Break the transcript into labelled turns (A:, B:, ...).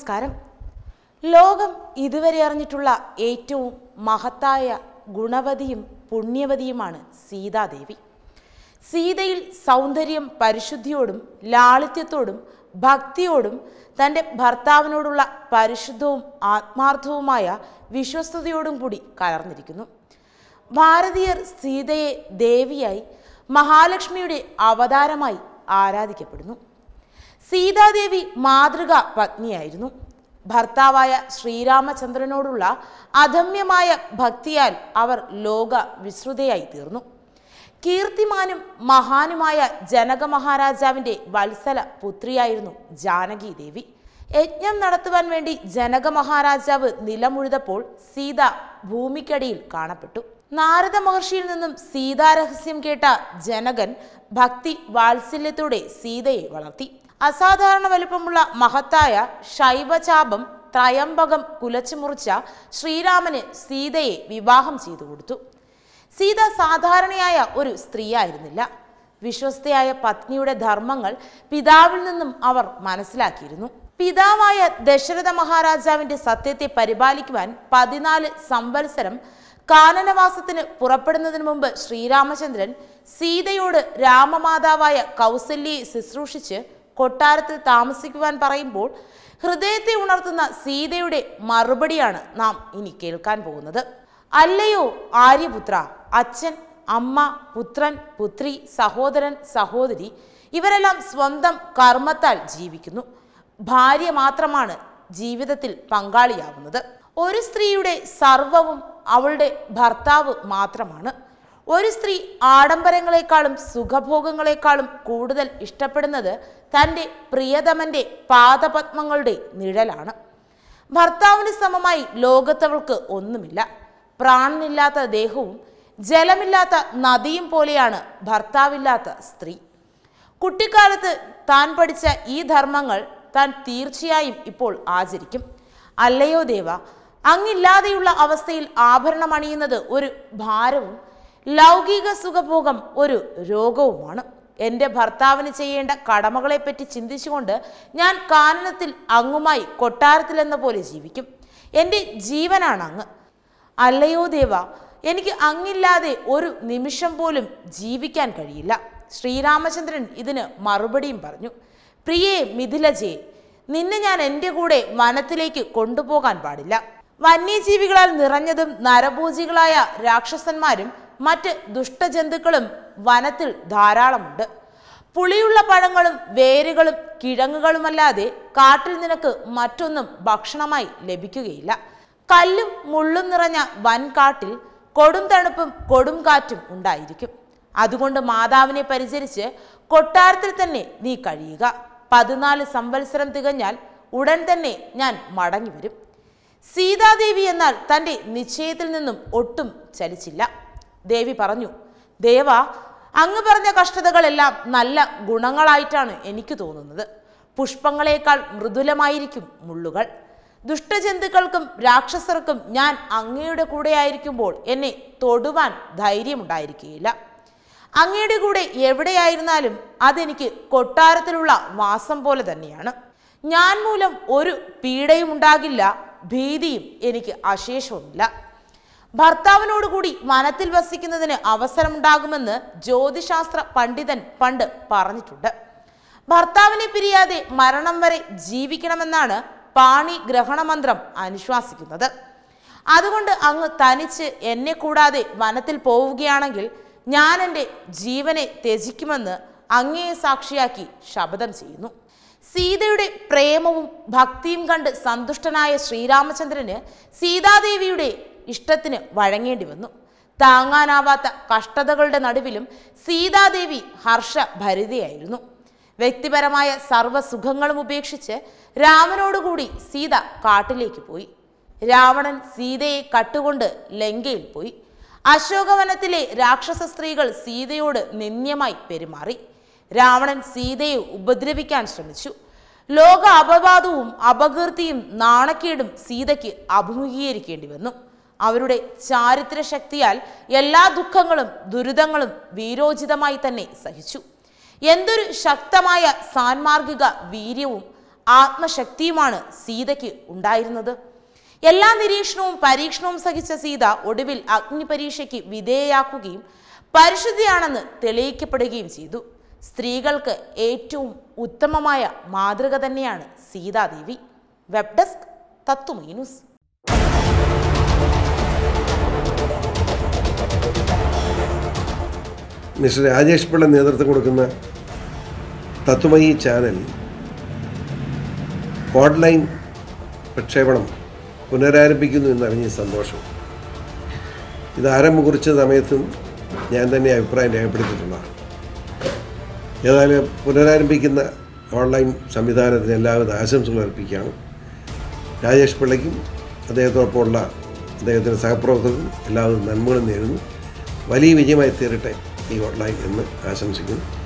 A: നമസ്കാരം. ലോകം ഇതുവരെ അറിഞ്ഞിട്ടുള്ള ഏറ്റവും മഹത്തായ ഗുണവതിയും പുണ്യവതിയുമാണ് സീതാദേവി. സീതയിൽ സൗന്ദര്യം പരിശുദ്ധിയോടും ലാളിത്യത്തോടും ഭക്തിയോടും തൻ്റെ ഭർത്താവിനോടുള്ള പരിശുദ്ധവും ആത്മാർത്ഥവുമായ വിശ്വസ്തയോടും കൂടി കലർന്നിരിക്കുന്നു. ഭാരതീയർ സീതയെ ദേവിയായി മഹാലക്ഷ്മിയുടെ അവതാരമായി ആരാധിക്കപ്പെടുന്നു. സീതാദേവി മാതൃകാ പത്നിയായിരുന്നു. ഭർത്താവായ ശ്രീരാമചന്ദ്രനോടുള്ള അദമ്യമായ ഭക്തിയാൽ അവർ ലോക വിശ്രുതയായി തീർന്നു. കീർത്തിമാനും മഹാനുമായ ജനക മഹാരാജാവിൻ്റെ വത്സല പുത്രിയായിരുന്നു ജാനകി ദേവി. യജ്ഞം നടത്തുവാൻ വേണ്ടി ജനക മഹാരാജാവ് നിലമുഴുതപ്പോൾ സീത ഭൂമിക്കടിയിൽ കാണപ്പെട്ടു. നാരദ മഹർഷിയിൽ നിന്നും സീതാരഹസ്യം കേട്ട ജനകൻ ഭക്തി വാത്സല്യത്തോടെ സീതയെ വളർത്തി. അസാധാരണ വലുപ്പമുള്ള മഹത്തായ ശൈവചാപം ത്രയംബകം കുലച്ചു മുറിച്ച ശ്രീരാമന് സീതയെ വിവാഹം ചെയ്തു കൊടുത്തു. സീത സാധാരണയായ ഒരു സ്ത്രീയായിരുന്നില്ല. വിശ്വസ്തയായ പത്നിയുടെ ധർമ്മങ്ങൾ പിതാവിൽ നിന്നും അവർ മനസ്സിലാക്കിയിരുന്നു. പിതാവായ ദശരഥ മഹാരാജാവിന്റെ സത്യത്തെ പരിപാലിക്കുവാൻ 14 സംവത്സരം കാനനവാസത്തിന് പുറപ്പെടുന്നതിന് മുമ്പ് ശ്രീരാമചന്ദ്രൻ സീതയോട് രാമമാതാവായ കൗസല്യയെ ശുശ്രൂഷിച്ച് കൊട്ടാരത്തിൽ താമസിക്കുവാൻ പറയുമ്പോൾ ഹൃദയത്തെ ഉണർത്തുന്ന സീതയുടെ മറുപടിയാണ് നാം ഇനി കേൾക്കാൻ പോകുന്നത്. അല്ലയോ ആര്യപുത്ര, അച്ഛൻ, അമ്മ, പുത്രൻ, പുത്രി, സഹോദരൻ, സഹോദരി ഇവരെല്ലാം സ്വന്തം കർമ്മത്താൽ ജീവിക്കുന്നു. ഭാര്യ മാത്രമാണ് ജീവിതത്തിൽ പങ്കാളിയാവുന്നത്. ഒരു സ്ത്രീയുടെ സർവവും അവളുടെ ഭർത്താവ് മാത്രമാണ്. ഒരു സ്ത്രീ ആഡംബരങ്ങളെക്കാളും സുഖഭോഗങ്ങളെക്കാളും കൂടുതൽ ഇഷ്ടപ്പെടുന്നത് തൻ്റെ പ്രിയതമൻ്റെ പാദപത്മങ്ങളുടെ നിഴലാണ്. ഭർത്താവിന് സമമായി ലോകത്തവൾക്ക് ഒന്നുമില്ല. പ്രാണനില്ലാത്ത ദേഹവും ജലമില്ലാത്ത നദിയും പോലെയാണ് ഭർത്താവില്ലാത്ത സ്ത്രീ. കുട്ടിക്കാലത്ത് താൻ പഠിച്ച ഈ ധർമ്മങ്ങൾ താൻ തീർച്ചയായും ഇപ്പോൾ ആചരിക്കും. അല്ലയോ ദേവ, അങ്ങില്ലാതെയുള്ള അവസ്ഥയിൽ ആഭരണം അണിയുന്നത് ഒരു ഭാരവും ലൗകിക സുഖഭോഗം ഒരു രോഗവുമാണ്. എൻ്റെ ഭർത്താവിന് ചെയ്യേണ്ട കടമകളെപ്പറ്റി ചിന്തിച്ചുകൊണ്ട് ഞാൻ കാനനത്തിൽ അങ്ങുമായി കൊട്ടാരത്തിലെന്ന പോലെ ജീവിക്കും. എൻ്റെ ജീവനാണ് അങ്ങ്. അല്ലയോ ദേവ, എനിക്ക് അങ്ങില്ലാതെ ഒരു നിമിഷം പോലും ജീവിക്കാൻ കഴിയില്ല. ശ്രീരാമചന്ദ്രൻ ഇതിന് മറുപടിയും പറഞ്ഞു. പ്രിയേ മിഥിലജയെ, നിന്നെ ഞാൻ എൻ്റെ കൂടെ വനത്തിലേക്ക് കൊണ്ടുപോകാൻ പാടില്ല. വന്യജീവികളാൽ നിറഞ്ഞതും നരഭോജികളായ രാക്ഷസന്മാരും മറ്റ് ദുഷ്ടജന്തുക്കളും വനത്തിൽ ധാരാളമുണ്ട്. പുളിയുള്ള പഴങ്ങളും വേരുകളും കിഴങ്ങുകളുമല്ലാതെ കാട്ടിൽ നിനക്ക് മറ്റൊന്നും ഭക്ഷണമായി ലഭിക്കുകയില്ല. കല്ലും മുള്ളും നിറഞ്ഞ വൻകാട്ടിൽ കൊടും തണുപ്പും കൊടും കാറ്റും ഉണ്ടായിരിക്കും. അതുകൊണ്ട് മാതാവിനെ പരിചരിച്ച് കൊട്ടാരത്തിൽ തന്നെ നീ കഴിയുക. 14 സംവത്സരം തികഞ്ഞാൽ ഉടൻ തന്നെ ഞാൻ മടങ്ങി വരും. സീതാദേവി എന്നാൽ തൻ്റെ നിശ്ചയത്തിൽ നിന്നും ഒട്ടും ചലിച്ചില്ല. ദേവി പറഞ്ഞു, ദേവ, അങ്ങ് പറഞ്ഞ കഷ്ടതകളെല്ലാം നല്ല ഗുണങ്ങളായിട്ടാണ് എനിക്ക് തോന്നുന്നത്. പുഷ്പങ്ങളെക്കാൾ മൃദുലമായിരിക്കും മുള്ളുകൾ. ദുഷ്ടജന്തുക്കൾക്കും രാക്ഷസർക്കും ഞാൻ അങ്ങയുടെ കൂടെ ആയിരിക്കുമ്പോൾ എന്നെ തൊടുവാൻ ധൈര്യമുണ്ടായിരിക്കുകയില്ല. അങ്ങയുടെ കൂടെ എവിടെയായിരുന്നാലും അതെനിക്ക് കൊട്ടാരത്തിലുള്ള വാസം പോലെ തന്നെയാണ്. ഞാൻ മൂലം ഒരു പീഡയും ഉണ്ടാകില്ല, ഭീതിയും എനിക്ക് അശേഷവുമില്ല. ഭർത്താവിനോടുകൂടി വനത്തിൽ വസിക്കുന്നതിന് അവസരമുണ്ടാകുമെന്ന് ജ്യോതിശാസ്ത്ര പണ്ഡിതൻ പണ്ട് പറഞ്ഞിട്ടുണ്ട്. ഭർത്താവിനെ പിരിയാതെ മരണം വരെ ജീവിക്കണമെന്നാണ് പാണി ഗ്രഹണമന്ത്രം അനുശ്വാസിക്കുന്നത്. അതുകൊണ്ട് അങ്ങ് തനിച്ച് എന്നെ കൂടാതെ വനത്തിൽ പോവുകയാണെങ്കിൽ ഞാൻ എൻ്റെ ജീവനെ ത്യജിക്കുമെന്ന് അങ്ങയെ സാക്ഷിയാക്കി ശപഥം ചെയ്യുന്നു. സീതയുടെ പ്രേമവും ഭക്തിയും കണ്ട് സന്തുഷ്ടനായ ശ്രീരാമചന്ദ്രന് സീതാദേവിയുടെ ഇഷ്ടത്തിന് വഴങ്ങേണ്ടി വന്നു. താങ്ങാനാവാത്ത കഷ്ടതകളുടെ നടുവിലും സീതാദേവി ഹർഷഭരിതയായിരുന്നു. വ്യക്തിപരമായ സർവ്വസുഖങ്ങളും ഉപേക്ഷിച്ച് രാമനോടുകൂടി സീത കാട്ടിലേക്ക് പോയി. രാവണൻ സീതയെ കട്ടുകൊണ്ട് ലങ്കയിൽ പോയി. അശോകവനത്തിലെ രാക്ഷസ സ്ത്രീകൾ സീതയോട് നിന്ദ്യമായി പെരുമാറി. രാവണൻ സീതയെ ഉപദ്രവിക്കാൻ ശ്രമിച്ചു. ലോക അപവാദവും അപകീർത്തിയും നാണക്കേടും സീതയ്ക്ക് അഭിമുഖീകരിക്കേണ്ടി വന്നു. അവരുടെ ചാരിത്ര ശക്തിയാൽ എല്ലാ ദുഃഖങ്ങളും ദുരിതങ്ങളും വീരോചിതമായി തന്നെ സഹിച്ചു. എന്തൊരു ശക്തമായ സാൻമാർഗിക വീര്യവും ആത്മശക്തിയുമാണ് സീതയ്ക്ക് ഉണ്ടായിരുന്നത്. എല്ലാ നിരീക്ഷണവും പരീക്ഷണവും സഹിച്ച സീത ഒടുവിൽ അഗ്നിപരീക്ഷയ്ക്ക് വിധേയയാക്കുകയും പരിശുദ്ധിയാണെന്ന് തെളിയിക്കപ്പെടുകയും ചെയ്തു. സ്ത്രീകൾക്ക് ഏറ്റവും ഉത്തമമായ മാതൃക തന്നെയാണ് Sitadevi. Web desk Tatwamayi news.
B: Mister Rajesh Pillai നേതൃത്വം കൊടുക്കുന്ന തത്വമയി ചാനൽ ഓൺലൈൻ പ്രക്ഷേപണം പുനരാരംഭിക്കുന്നു എന്നറിഞ്ഞ സന്തോഷം. ഇത് ആരംഭം കുറിച്ച സമയത്തും ഞാൻ തന്നെ അഭിപ്രായം രേഖപ്പെടുത്തിയിട്ടുള്ളതാണ്. ഏതായാലും പുനരാരംഭിക്കുന്ന ഓൺലൈൻ സംവിധാനത്തിന് എല്ലാവിധ ആശംസകൾ അർപ്പിക്കുകയാണ്. രാജേഷ് പിള്ളയ്ക്കും അദ്ദേഹത്തോടൊപ്പമുള്ള അദ്ദേഹത്തിൻ്റെ സഹപ്രവർത്തകർക്കും എല്ലാവിധ നന്മകളും നേരുന്നു. വലിയ വിജയമായി തീരട്ടെ ഈ ഓൺലൈൻ എന്ന് ആശംസിക്കുന്നു.